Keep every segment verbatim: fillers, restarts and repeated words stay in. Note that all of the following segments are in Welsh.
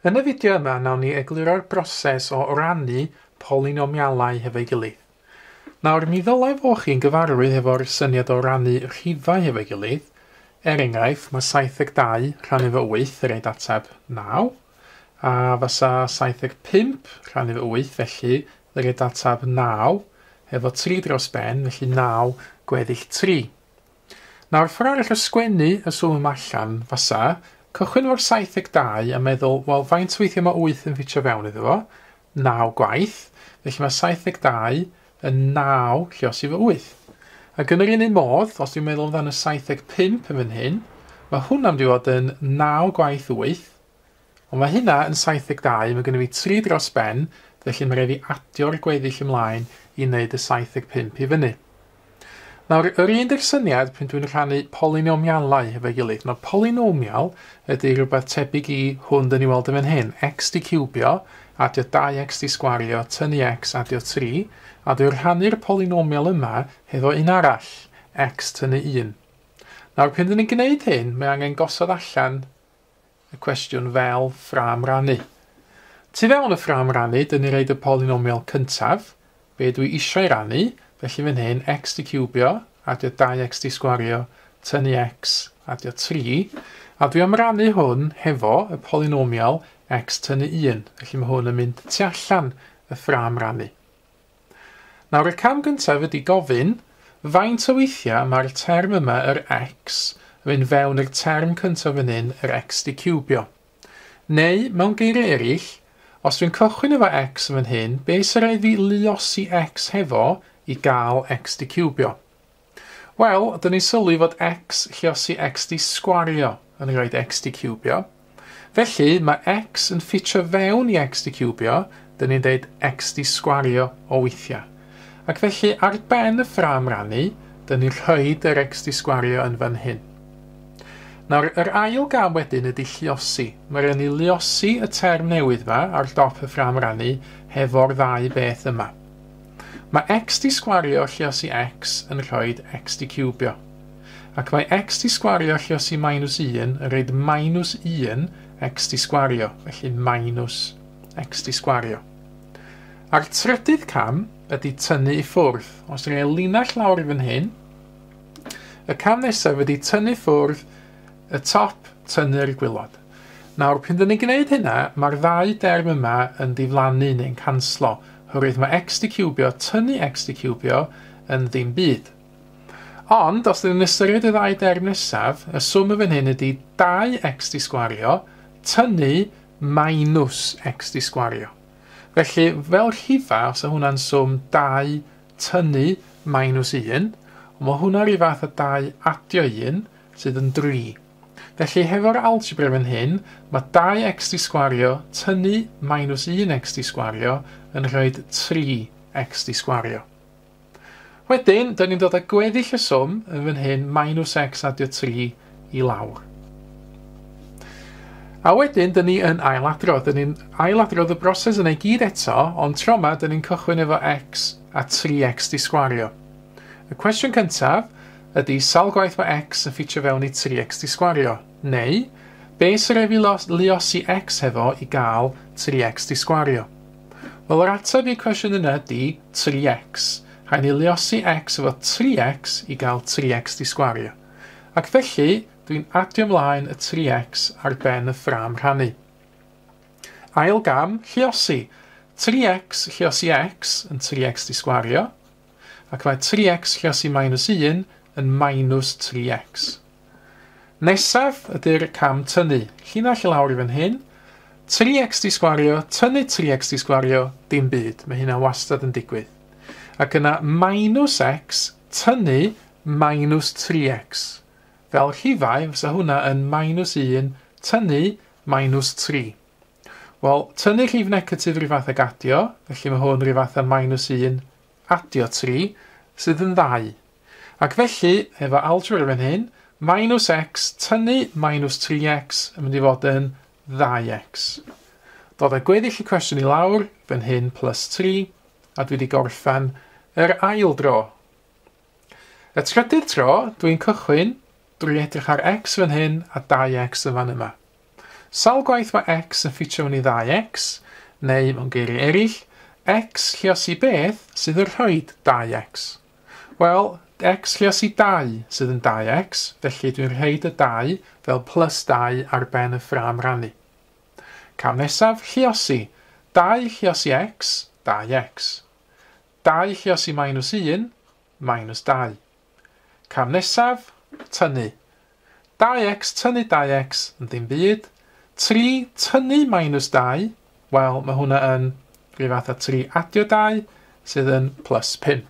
Yn y fideo yma, nawn ni egluro'r broses o rannu polynomialau hefo'i gilydd. Nawr, mi ddylai fod chi'n gyfarwydd efo'r syniad o rannu rhifau hefo'i gilydd. Er enghraifft, mae saith deg dau rhannu fo wyth yn rhaid ateb naw, a fysa saith deg pump rhannu fo wyth, felly yn rhaid ateb naw, efo tri dros ben, felly naw gweddill tri. Nawr, ffordd arall o sgwennu y swm yma allan fysa, cychwyn o'r saith deg dau a meddwl, wel, faint weithiau mae wyth yn ffitio fewn iddo fo? naw gwaith, felly mae saith deg dau yn naw lluosi fo wyth. Ac yn yr un un modd, os dwi'n meddwl amdano saith deg pump yn fan hyn, mae hwnna'n mynd i fod yn naw gwaith wyth, ond mae hynna yn saith deg dau, mae gennym fi tri dros ben, felly mae rhaid fi adio'r gweddill ymlaen i wneud y saith deg pump i fyny. Nawr, yr un dy'r syniad pan dwi'n rhannu polynomialau efo'i gilydd. Nawr, polynomial ydy rhywbeth tebyg i hwn dyn ni weld yn fan hyn. X di cubio, adio dau x di sgwario, tynnu x, adio tri, a dwi'n rhannu'r polynomial yma hefo un arall, x tynnu un. Nawr, pan dyn ni'n gwneud hyn, mae angen gosod allan y cwestiwn fel ffram rannu. Tu fewn y ffram rannu, dyn ni'n rhaid y polynomial cyntaf, be dwi eisiau rannu, felly fan hyn, x di cubio, adio dau x di sgwario, tynnu x, adio tri, a dwi am rannu hwn hefo y polynomial x tynnu un, felly mae hwn yn mynd tu allan y ffram rannu. Nawr, y cam gyntaf ydy gofyn faint o weithiau mae'r term yma, yr x, yn mynd fewn i'r term cyntaf fan hyn, yr x di cubio. Neu, mewn geiriau eraill, os dwi'n cychwyn efo x fan hyn, be sy'n rhaid fi luosi x hefo i gael x di cubio? Wel, dyn ni'n sylwi fod x lluosi x di sgwario yn rhaid x di cubio. Felly, mae x yn ffitio fewn i x di cubio, dyn ni'n dweud x di sgwario o weithiau. Ac felly, ar ben y ffram rannu, dyn ni'n rhoid yr x di sgwario yn fan hyn. Nawr, yr ail gam wedyn ydy lluosi. Mae rhaid ni luosi y term newydd yma ar dop y ffram rannu hefo'r ddau beth yma. Mae x di sgwario lluosi x yn rhoid x di cubio. Ac mae x di sgwario lluosi minus un yn rhaid minus un x di sgwario, felly minus x di sgwario. A'r trydydd cam ydy tynnu i ffwrdd. Os dwi'n ei linell lawr i fan hyn, y cam nesaf ydy tynnu ffwrdd y top tynnu'r gwylod. Nawr, pan dyn ni'n gwneud hynna, mae'r ddau derm yma yn diflannu neu'n canslo, oherwydd mae x di cubio tynnu x di cubio yn ddim byd. Ond, os dyn ni'n ystyried y ddau derm nesaf, y swm y fan hyn ydy dau x di sgwario tynnu minus x di sgwario. Felly, fel rhifa, os yw hwnna'n swm dau tynnu minus un, ond mae hwnna rhyw fath o dau adio un, sydd yn dri. Felly, hefo'r algebra fan hyn, mae dau x di sgwario tynnu minus un x di sgwario yn rhoid tri x di sgwario. Wedyn, dyn ni'n dod â gweddill y swm yn fan hyn minus x adio tri i lawr. A wedyn, dyn ni yn ailadrodd. Dyn ni'n ailadrodd y broses yna i gyd eto, ond tro yma, dyn ni'n cychwyn efo x a tri x di sgwario. Y cwestiwn cyntaf ydy sawl gwaith mae x yn ffitio fewn i tri x di sgwario? Neu, be sy'n rhaid fi luosi x hefo i gael tri x di sgwario? Wel, yr ateb i'r cwestiwn yna ydy tri x. Rhaid ni luosi x efo tri x i gael tri x di sgwario. Ac felly, dwi'n adio ymlaen y tri x ar ben y ffram rhannu. Ail gam, lluosi. tri x lluosi x yn tri x di sgwario, ac mae tri x lluosi minus un yn minus tri x. Nesaf ydy'r cam tynnu. Llinell i lawr i fan hyn. tri x di sgwario, tynnu tri x di sgwario, dim byd. Mae hynna wastad yn digwydd. Ac yna minus x tynnu minus tri x. Fel rhifau, fysa hwnna yn minus un tynnu minus tri. Wel, tynnu rhif negatif rhyw fath ag adio, felly mae hwn rhyw fath a minus un adio tri, sydd yn ddau. Ac felly, efo algebra fan hyn, minus x tynnu minus tri x yn mynd i fod yn ddau x. Dod â gweddill y cwestiwn i lawr, fan hyn plus tri, a dwi wedi gorffan yr ail dro. Y trydydd tro, dwi'n cychwyn drwy edrych ar x fan hyn a dau x yn fan yma. Sawl gwaith mae x yn ffitio mewn i ddau x, neu mewn geiriau eraill, x lluosi beth sydd yn rhoid dau x? Wel, x lluosi dau sydd yn dau x, felly dwi'n rhoid y dau fel plus dau ar ben y ffram rannu. Cam nesaf, lluosi. dau lluosi x, dau x. dau lluosi minus un, minus dau. Cam nesaf, tynnu. dau x tynnu dau x yn ddim byd. tri tynnu minus dau, wel, mae hwnna yn rhyw fath o tri adio dau, sydd yn plus pump.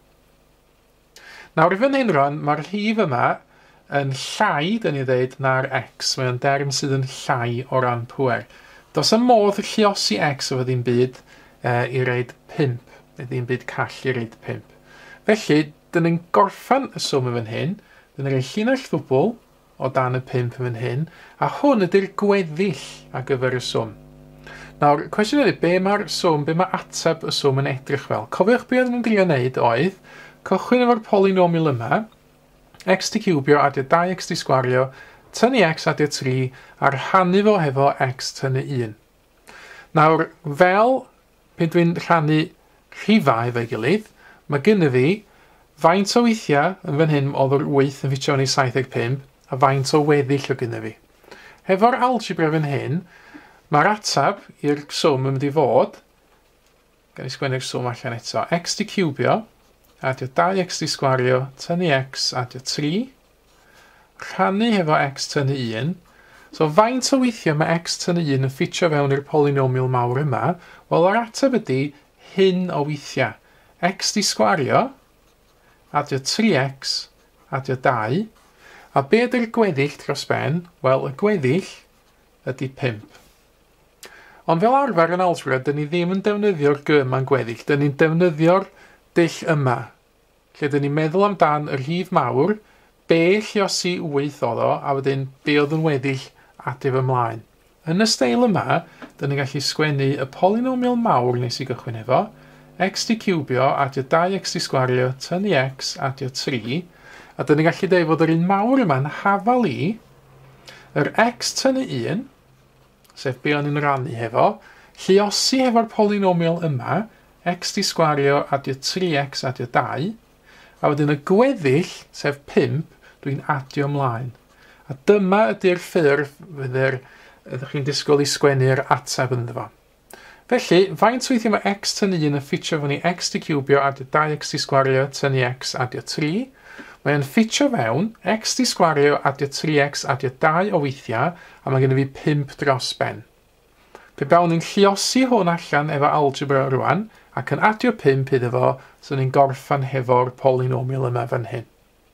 Nawr, i fan hyn rhan, mae'r rhif yma yn llai, dyn ni ddweud, na'r x. Mae'n derm sydd yn llai o ran pŵer. Does y modd lluosi x o ddim byd uh, i reid pump, neu ddim byd call i reid pump. Felly, dyn ni'n gorffan y swm yn fan hyn, dyn ni'n rhoi llinell ddwbl o dan y pump yn fan hyn, a hwn ydy'r gweddill ar gyfer y swm. Nawr, cwestiwn ydy, be mae'r swm, be mae ateb y swm yn edrych fel? Cofiwch be oedden nhw'n drio wneud oedd, cychwyn efo'r polynomial yma, x di cubio adio dau x di sgwario, tynnu x adio tri, a'r rhannu fo hefo x tynnu un. Nawr, fel pe dwi'n rhannu rhifau efo'i gilydd, mae gynnu fi faint o weithiau yn fan hyn oedd o'r wyth yn ffitio yn ei saith deg pump, a faint o weddill o gynnu fi. Hefo'r algebra fan hyn, mae'r atab i'r swm yn mynd i fod, gan i sgwennu'r swm allan eto, x di cubio, adio dau x di sgwario, tynnu x adio tri, rhannu hefo x tynnu un, so faint o weithiau mae x tynnu un yn ffitio fewn i'r polynomial mawr yma, wel yr atab ydy hyn o weithiau. X di sgwario, adio tri x, adio dau, a be ydy'r gweddill dros ben? Wel, y gweddill ydy pump. Ond fel arfer yn algebra, dyn ni ddim yn defnyddio'r g yma'n gweddill, dyn ni'n defnyddio'r dull yma. Lle dyn ni'n meddwl amdan y rhif mawr, be lluosi wyth oedd o, a wedyn be oedd yn weddill adif ymlaen. Yn y steil yma, dyn ni'n gallu sgwennu y polynomial mawr nes i gychwyn efo, x di cubio adio dau x di sgwario, tynnu x adio tri, a dyn ni'n gallu dweud fod yr un mawr yma'n hafal i yr x tynnu un, sef be o'n i'n rannu hefo, lluosi hefo'r polynomial yma, x di sgwario adio tri x adio dau, a wedyn y gweddill, sef pump, dwi'n adio ymlaen. A dyma ydy'r ffurf fydde'r, ydych chi'n disgwyl i sgwennu'r ateb ynddo fo. Felly, faint weithio mae x tynnu un yn ffitio fyny x di cubio adio dau x di sgwario tynnu x adio tri, mae'n ffitio fewn, x di sgwario adio tri x adio dau o weithiau, a mae gen i fi pump dros ben. Pe bawn ni'n lluosi hwn allan efo algebra rwan, ac yn adio pump iddo fo, so ni'n gorffan hefo'r polynomial yma fan hyn.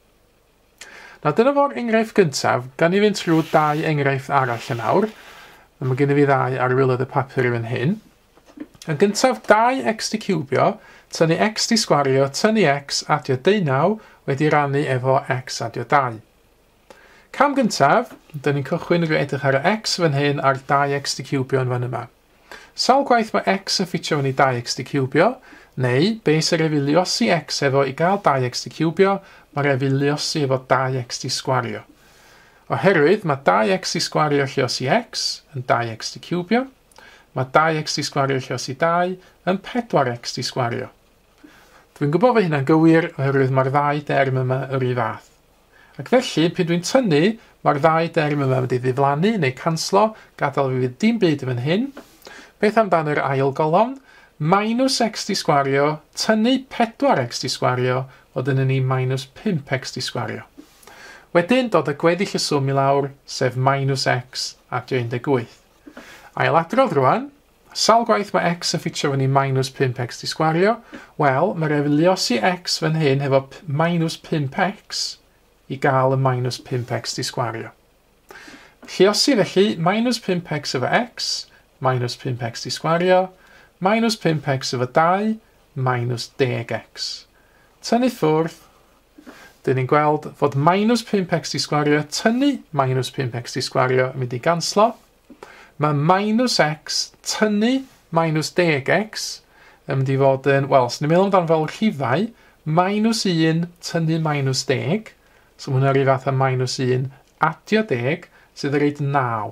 Nawr, dyna fo'r enghraifft gyntaf, gan i fynd trwy dau enghraifft arall yn awr, a mae gen i fi ddau ar wylodd y papur fan hyn. Yn gyntaf, dau x di cubio, tynnu x di sgwario, tynnu x adio deunaw, wedi rannu efo x adio dau. Cam gyntaf, dyn ni'n cychwyn yn edrych ar y x fan hyn a'r dau x di cubio yn fan yma. Sawl gwaith mae x yn ffitio yn ei dau x di cubio, neu be sy'n refiliosi x efo i gael dau x di cubio, mae refiliosi efo dau x di sgwario. Oherwydd mae dau x di sgwario lluosi x yn dau x di cubio, mae dau x di sgwario lluosi dau yn pedwar x di sgwario. Dwi'n gwybod fod hynna'n gywir oherwydd mae'r ddau derm yma yr un fath. Ac felly, pe dwi'n tynnu, mae'r ddau derm yma wedi ddiflannu neu canslo, gadael fi fydd dim byd yn hyn. Beth amdan yr ail golofn? Minus x di sgwario, tynnu pedwar x di sgwario, o dyna ni minus pump x di sgwario. Wedyn, dod y gweddill y swm i lawr, sef minus x adio un deg wyth. Ail adrodd rwan, sawl gwaith mae x yn ffitio fyny minus pump x di sgwario? Wel, mae refiliosi x fan hyn hefo minus pump x i gael y minus pump x di sgwario. Lluosi felly minus pump x efo x, minus pump x di sgwario, minus pump x efo dau, minus deg x. Tynnu ffwrdd, dyn ni'n gweld fod minus pump x di sgwario tynnu minus pump x di sgwario yn mynd i ganslo. Mae minus x tynnu minus deg x yn mynd i fod yn, wel, os ni'n meddwl amdano fel rhifau, minus un tynnu minus deg, so hwnna rhyw fath o minus un adio deg, sydd yn reid naw.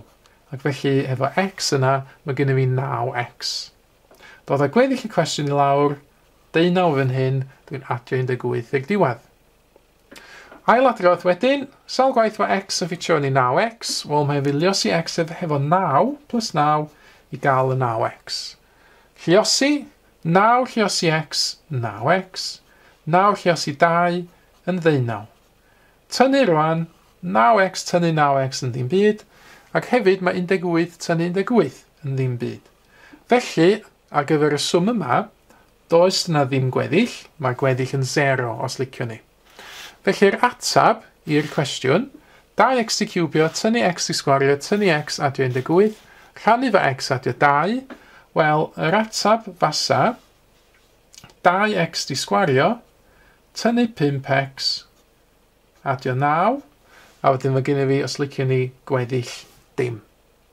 ac felly efo x yna, mae gennym fi naw x. Dod â gweddill y cwestiwn i lawr, deunaw fan hyn, dwi'n adio un deg wyth i'r diwedd. Ail adrodd wedyn, sawl gwaith mae x yn ffitio yn i naw x, wel mae'n filiosi x efo naw plus naw i gael y naw x. Lliosi, naw lliosi x, naw x, naw lliosi dau yn ddeunaw. Tynnu rwan, naw x tynnu naw x yn ddim byd, ac hefyd mae un deg wyth tynnu un deg wyth yn ddim byd. Felly, ar gyfer y swm yma, does yna ddim gweddill, mae gweddill yn zero os licio ni. Felly'r atab i'r cwestiwn, dau x di cubio, tynnu x di sgwario, tynnu x adio un deg wyth, rhannu fo x adio dau, wel, yr atab fasa, dau x di sgwario, tynnu pump x adio naw, a wedyn mae gennym fi os licio ni gweddill dim.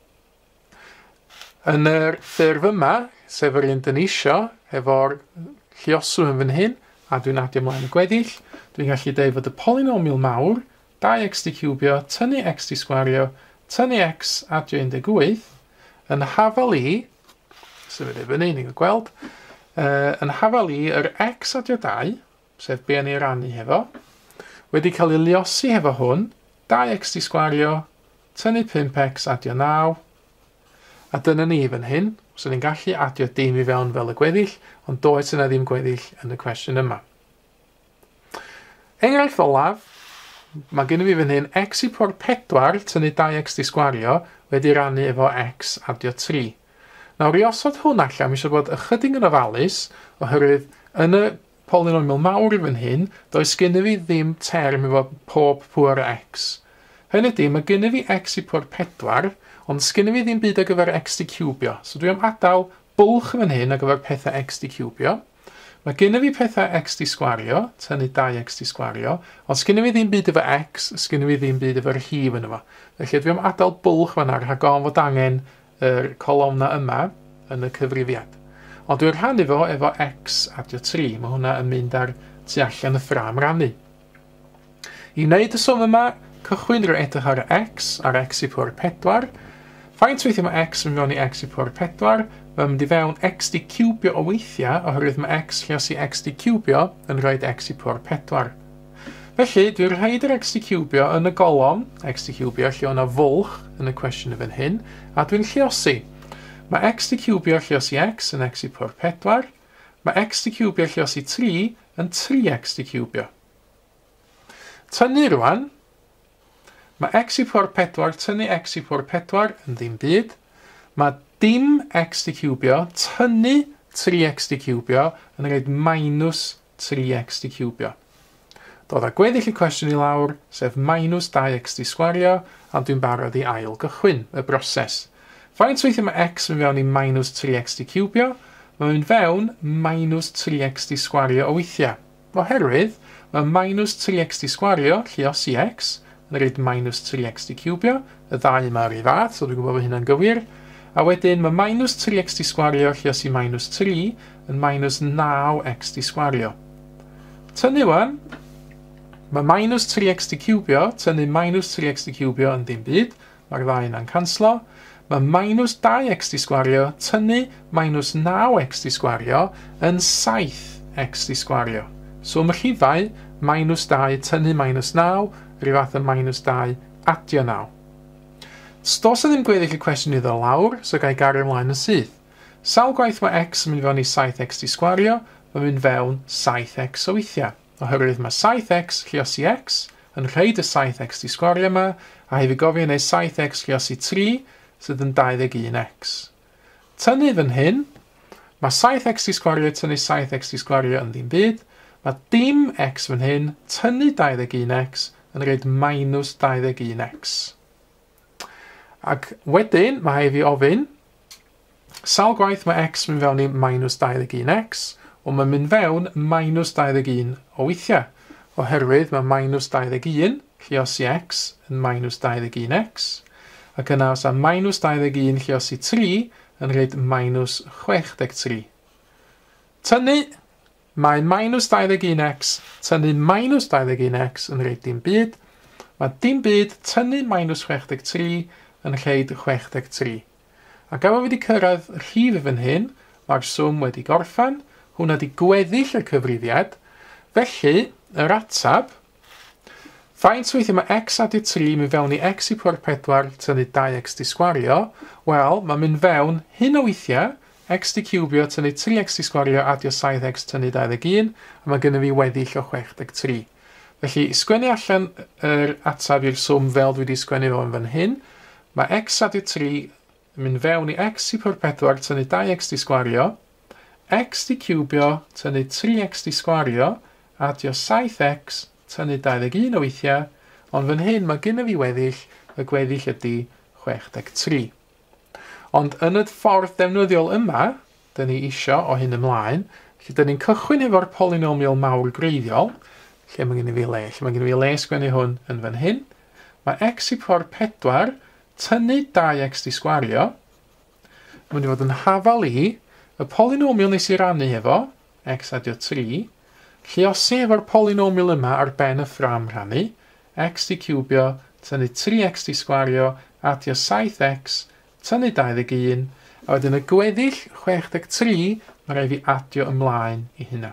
Yn yr ffurf yma, sef yr un dyn isio, efo'r lluosw yn fan hyn, a dwi'n adio ymlaen y gweddill, dwi'n gallu deud fod y polynomial mawr, dau x di cubio, tynnu x di sgwario, tynnu x adio un deg wyth, yn hafal i, sef yr efo ni, ni'n gweld, uh, yn hafal i yr x adio dau, sef be yn ei rannu hefo, wedi cael ei liosi hefo hwn, dau x di sgwario, tynnu pump x adio naw, a dyna ni fan hyn, so ni'n gallu adio dim i fewn fel y gweddill, ond does yna ddim gweddill yn y cwestiwn yma. Enghraifft olaf, mae gennym fi fan hyn x i pwr pedwar tynnu dau x di sgwario wedi rannu efo x adio tri. Nawr i osod hwn allan, mi eisiau bod ychydig yn ofalus, oherwydd yn y polynomial mawr fan hyn, does gennym fi ddim term efo pob pwr x. Hynny ydy, mae gennym fi x i pwr pedwar, ond sgynny fi ddim byd ar gyfer x di cubio. So dwi am adael bwlch fan hyn ar gyfer pethau x di cubio. Mae gennym fi pethau x di sgwario, tynnu dau x di sgwario, ond sgynny fi ddim byd efo x, sgynny fi ddim byd efo'r hif yn efo. Felly dwi am adael bwlch fan ar rhag ofn fod angen yr colofna yma yn y cyfrifiad. Ond dwi'n rhannu fo efo x adio tri. Mae hwnna yn mynd ar tu allan y ffram rannu. I wneud y swm yma, cychwyn rwy'n edrych ar x, ar x i pwr pedwar. Faint weithio mae x yn fewn i x i pwr pedwar, mae'n mynd i fewn x di cubio o weithiau, oherwydd mae x lliosi x di cubio yn rhoi x i pwr pedwar. Felly, dwi'n rhaid yr x di cubio yn y golofn, x di cubio lle o'na fwlch yn y cwestiwn y fan hyn, a dwi'n lliosi. Mae x di cubio lliosi x yn x i pwr pedwar, mae x di cubio lliosi tri yn tri x di cubio. Tynnu rwan, mae x i pwr pedwar tynnu x i pwr pedwar yn ddim byd. Mae dim x di cubio tynnu tri x di cubio yn rhaid minus tri x di cubio. Dod â gweddill y cwestiwn i lawr, sef minus dau x di sgwario, a dwi'n barod i ail gychwyn y broses. Faint weithio mae x yn fewn i minus tri x di cubio, mae'n fewn minus tri x di sgwario o weithiau. Oherwydd, mae minus tri x di sgwario, lliosi x, yn rhaid minus tri x di cubio, y ddau yma ar ei fath, so dwi'n gwybod bod hynna'n gywir. A wedyn mae minus tri x di sgwario lliosi minus tri yn minus naw x di sgwario. Tynnu wan, mae minus tri x di cubio, tynnu minus tri x di cubio yn ddim byd, mae'r ddau yna'n canslo. Mae minus dau x di sgwario, tynnu minus naw x di sgwario yn saith x di sgwario. So mae rhifau minus dau tynnu minus naw, rhyw fath yn minus dau adio naw. Stos o ddim gweddill y cwestiwn iddo lawr, so gai gario ymlaen yn syth. Sawl gwaith mae x yn mynd fewn i saith x di sgwario, mae'n mynd fewn saith x o weithiau. Oherwydd mae saith x lliosi x yn rhaid y saith x di sgwario yma, a hefyd gofio neu saith x lliosi tri, sydd yn dau ddeg un x. Tynnu fan hyn, mae saith x di sgwario tynnu saith x di sgwario yn ddim byd, mae dim x fan hyn tynnu dau ddeg un x yn rhaid minus dau ddeg un x. Ac wedyn, mae hai fi ofyn, sawl gwaith mae x mynd fewn i minus dau ddeg un x, ond mae'n mynd fewn minus dau ddeg un o weithiau. Oherwydd mae minus dau ddeg un, lliosi x, yn minus dau ddeg un x, ac yna os a minus dau ddeg un lliosi tri yn rhaid minus chwech deg tri. Tynnu, mae minus dau ddeg un x tynnu minus dau ddeg un x yn rhaid dim byd. Mae dim byd tynnu minus chwech deg tri yn lleid chwech deg tri. Ac am wedi cyrraedd y rhif fan hyn, mae'r swm wedi gorffan, hwnna wedi gweddill y cyfrifiad, felly yr atab, faint weithio mae x adio tri mynd fewn i x i pwr pedwar tynnu dau x di sgwario, wel, mae'n mynd fewn hyn o weithiau, x di cubio tynnu tri x di sgwario adio saith x tynnu dau ddeg un, a mae gennym fi weddill o chwech deg tri. Felly, sgwennu allan yr atab i'r swm fel dwi wedi sgwennu fo'n fan hyn, mae x adio tri yn mynd fewn i x i pwr pedwar tynnu dau x di sgwario, x di cubio tynnu tri x di sgwario, adio saith x tynnu dau ddeg un o weithiau, ond fan hyn mae gennym fi weddill, y gweddill ydy chwech deg tri. Ond yn y ffordd defnyddiol yma, dyn ni isio o hyn ymlaen, lle dyn ni'n cychwyn efo'r polynomial mawr greiddiol, lle mae gennym fi le, lle mae gennym fi le sgwennu hwn yn fan hyn, mae x i pwr pedwar tynnu dau x di sgwario, mae'n mynd i fod yn hafal i, y polynomial nes i rannu efo, x adio tri, lluosi efo'r polynomial yma ar ben y ffram rannu, x di cubio tynnu tri x di sgwario adio saith x tynnu dau ddeg un, a wedyn y gweddill chwech deg tri, mae rai fi adio ymlaen i hynna.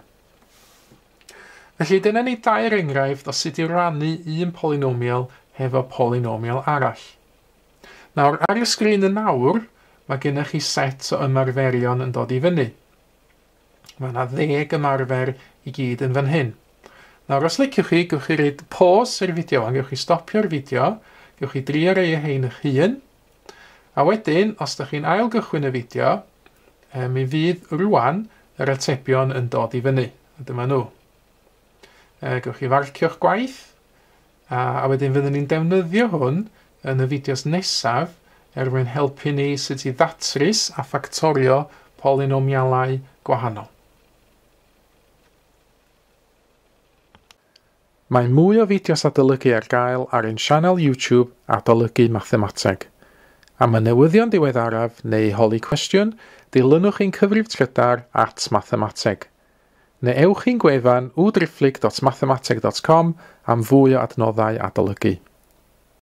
Felly dyna ni dair enghraifft o sut i rannu un polynomial hefo polynomial arall. Nawr, ar y sgrin yn nawr, mae gennych chi set o ymarferion yn dod i fyny. Mae yna ddeg ymarfer i gyd yn fan hyn. Nawr, os liciwch chi, gewch chi reid pause i'r fideo, a gewch chi stopio'r fideo, gewch chi drio rei hein eich hun, a wedyn, os ydych chi'n ail gychwyn y fideo, e, mi fydd rwan yr atebion yn dod i fyny. A dyma nhw. E, gewch chi farcio'ch gwaith, a, a wedyn fyddwn ni'n defnyddio hwn yn y fideos nesaf er mwyn helpu ni sut i ddatrys a ffactorio polynomialau gwahanol. Mae mwy o fideos adolygu ar gael ar ein sianel YouTube Adolygu Mathemateg. Am y newyddion diweddaraf neu holi cwestiwn, dilynwch ein cyfrif trydar at Mathemateg. Neu ewch i'n gwefan w driphlyg dot mathemateg dot com am fwy o adnoddau adolygu.